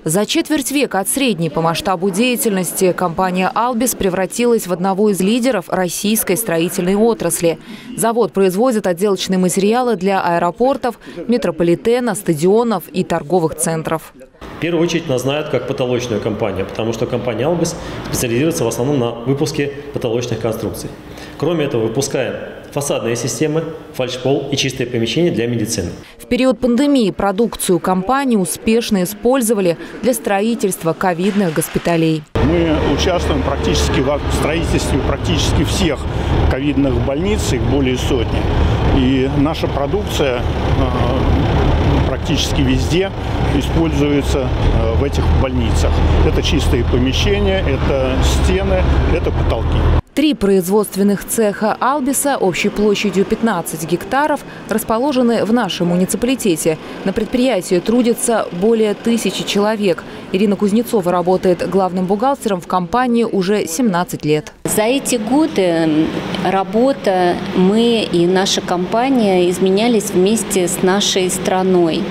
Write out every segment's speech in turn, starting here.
За четверть века от средней по масштабу деятельности компания «Албис» превратилась в одного из лидеров российской строительной отрасли. Завод производит отделочные материалы для аэропортов, метрополитена, стадионов и торговых центров. В первую очередь нас знают как потолочную компанию, потому что компания «Албис» специализируется в основном на выпуске потолочных конструкций. Кроме этого, выпускаем фасадные системы, фальшпол и чистые помещения для медицины. В период пандемии продукцию компании успешно использовали для строительства ковидных госпиталей. Мы участвуем практически в строительстве практически всех ковидных больниц, их более сотни. И наша продукция практически везде используется в этих больницах. Это чистые помещения, это стены, это потолки. 3 производственных цеха «Албиса» общей площадью 15 гектаров расположены в нашем муниципалитете. На предприятии трудится более 1000 человек. Ирина Кузнецова работает главным бухгалтером в компании уже 17 лет. За эти годы работа, мы и наша компания изменялись вместе с нашей страной.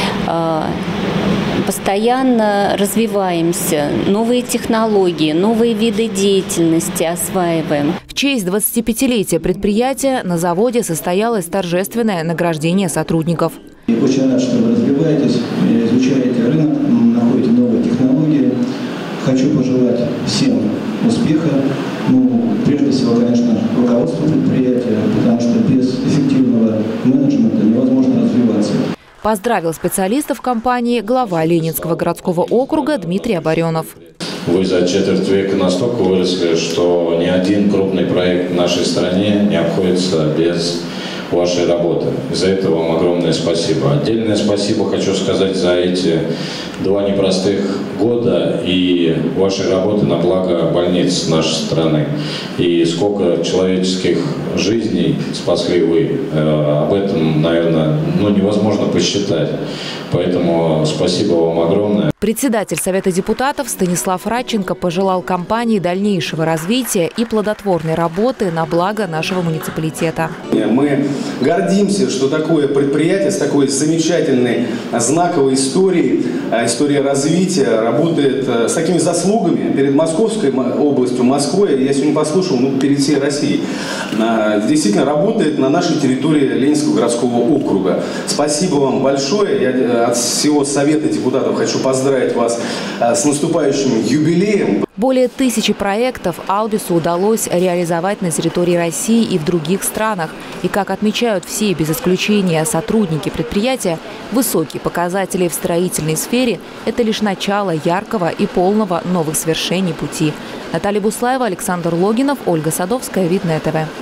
Постоянно развиваемся, новые технологии, новые виды деятельности осваиваем. В честь 25-летия предприятия на заводе состоялось торжественное награждение сотрудников. Очень рад, что вы развиваетесь, изучаете рынок, находите новые технологии. Хочу пожелать всем успеха. Прежде всего, конечно, руководству предприятия, потому что без эффективного менеджмента невозможно развиваться. Поздравил специалистов компании глава Ленинского городского округа Дмитрий Оборенов. Вы за четверть века настолько выросли, что ни один крупный проект в нашей стране не обходится без вашей работы. За это вам огромное спасибо. Отдельное спасибо хочу сказать за эти 2 непростых года и вашей работы на благо больниц нашей страны. И сколько человеческих жизней спасли вы. Об этом, наверное, невозможно посчитать. Поэтому спасибо вам огромное. Председатель Совета депутатов Станислав Радченко пожелал компании дальнейшего развития и плодотворной работы на благо нашего муниципалитета. Мы гордимся, что такое предприятие с такой замечательной знаковой историей, историей развития, работает с такими заслугами перед Московской областью, Москвой, я сегодня послушал, перед всей Россией. Действительно работает на нашей территории Ленинского городского округа. Спасибо вам большое. Я от всего Совета депутатов хочу поздравить вас с наступающим юбилеем. Более 1000 проектов «Албису» удалось реализовать на территории России и в других странах. И, как отмечают все без исключения сотрудники предприятия, высокие показатели в строительной сфере – это лишь начало яркого и полного новых свершений пути. Наталья Буслаева, Александр Логинов, Ольга Садовская, Видное ТВ.